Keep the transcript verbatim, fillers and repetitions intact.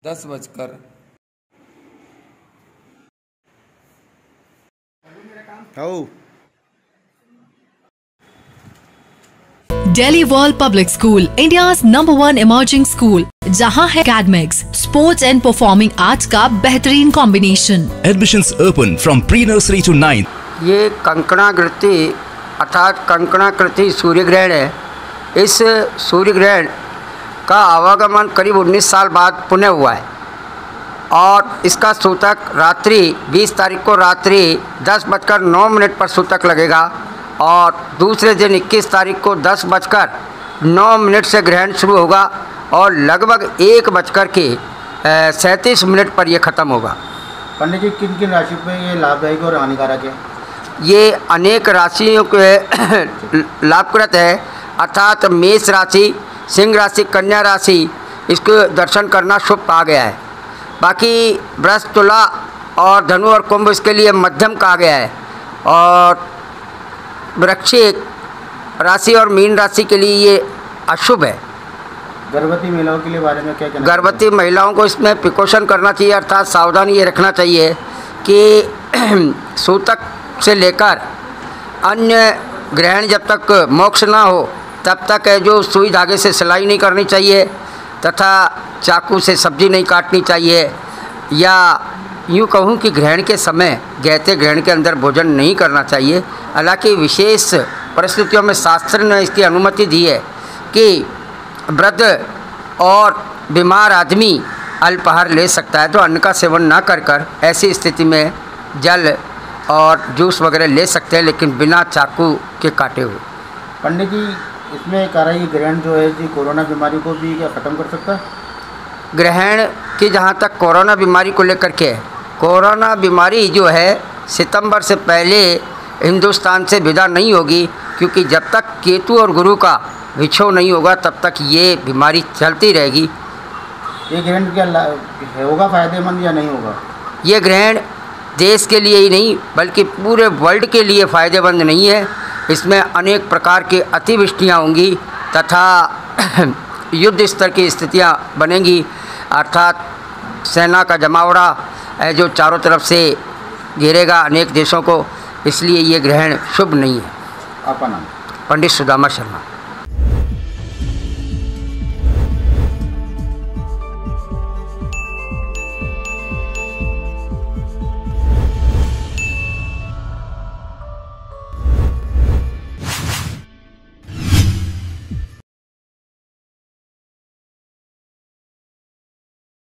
दस बजकर Delhi world public school, India's number one emerging school, जहां है academics, sports and performing arts का बेहतरीन combination. Admissions open from pre-nursery to ninth. ये कंकणाकृति अर्थात कंकणाकृति सूर्य ग्रहण है। इस सूर्य ग्रहण का आवागमन करीब उन्नीस साल बाद पुनः हुआ है और इसका सूतक रात्रि बीस तारीख को रात्रि दस बजकर नौ मिनट पर सूतक लगेगा और दूसरे दिन इक्कीस तारीख को दस बजकर नौ मिनट से ग्रहण शुरू होगा और लगभग एक बजकर के सैंतीस मिनट पर यह ख़त्म होगा। पंडित जी, किन किन राशि पे ये लाभदायक और हानिकारक है? ये अनेक राशियों के लाभप्रद है, अर्थात मेष राशि, सिंह राशि, कन्या राशि, इसको दर्शन करना शुभ कहा गया है। बाकी वृष, तुला और धनु और कुंभ इसके लिए मध्यम कहा गया है और वृश्चिक राशि और मीन राशि के लिए ये अशुभ है। गर्भवती महिलाओं के लिए बारे में क्या कहना? गर्भवती महिलाओं को इसमें प्रिकॉशन करना चाहिए, अर्थात सावधानी ये रखना चाहिए कि सूतक से लेकर अन्य ग्रहण जब तक मोक्ष ना हो तब तक है जो सुई धागे से सिलाई नहीं करनी चाहिए तथा चाकू से सब्जी नहीं काटनी चाहिए, या यूँ कहूँ कि ग्रहण के समय गहते ग्रहण के अंदर भोजन नहीं करना चाहिए। हालांकि विशेष परिस्थितियों में शास्त्र ने इसकी अनुमति दी है कि वृद्ध और बीमार आदमी अल्पाहार ले सकता है, तो अन्न का सेवन ना कर कर ऐसी स्थिति में जल और जूस वगैरह ले सकते हैं, लेकिन बिना चाकू के काटे हुए। पंडित जी, इसमें कह रहा है ग्रहण जो है जी कोरोना बीमारी को भी क्या ख़त्म कर सकता है? ग्रहण की जहाँ तक कोरोना बीमारी को लेकर के है, कोरोना बीमारी जो है सितंबर से पहले हिंदुस्तान से विदा नहीं होगी, क्योंकि जब तक केतु और गुरु का विछोह नहीं होगा तब तक ये बीमारी चलती रहेगी। ये ग्रहण क्या होगा फ़ायदेमंद या नहीं होगा? ये ग्रहण देश के लिए ही नहीं बल्कि पूरे वर्ल्ड के लिए फ़ायदेमंद नहीं है। इसमें अनेक प्रकार की अतिवृष्टियाँ होंगी तथा युद्ध स्तर की स्थितियाँ बनेंगी, अर्थात सेना का जमावड़ा है जो चारों तरफ से घेरेगा अनेक देशों को, इसलिए ये ग्रहण शुभ नहीं है। आपका नाम? पंडित सुदामा शर्मा।